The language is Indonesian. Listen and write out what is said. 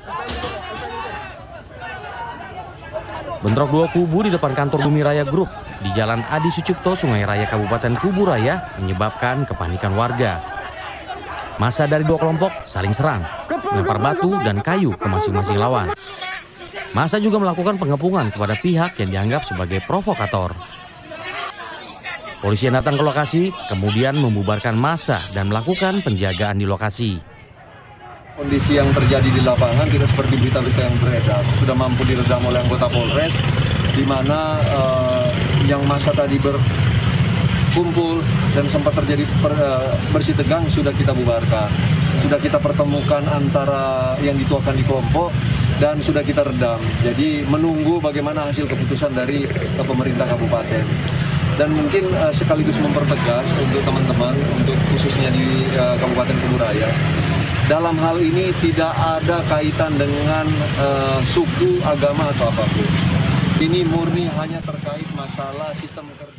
Bentrok dua kubu di depan kantor Bumi Raya Group di Jalan Adi Sucipto, Sungai Raya, Kabupaten Kubu Raya menyebabkan kepanikan warga. Massa dari dua kelompok saling serang, melempar batu dan kayu ke masing-masing lawan. Massa juga melakukan pengepungan kepada pihak yang dianggap sebagai provokator. Polisi yang datang ke lokasi kemudian membubarkan massa dan melakukan penjagaan di lokasi. Kondisi yang terjadi di lapangan tidak seperti berita-berita yang beredar. Sudah mampu diredam oleh anggota Polres, di mana yang massa tadi berkumpul dan sempat terjadi bersih tegang sudah kita bubarkan. Sudah kita pertemukan antara yang dituakan di kelompok dan sudah kita redam. Jadi menunggu bagaimana hasil keputusan dari pemerintah kabupaten. Dan mungkin sekaligus mempertegas untuk teman-teman, untuk khususnya di Kabupaten Kubu Raya, dalam hal ini tidak ada kaitan dengan suku, agama atau apapun. Ini murni hanya terkait masalah sistem kerja.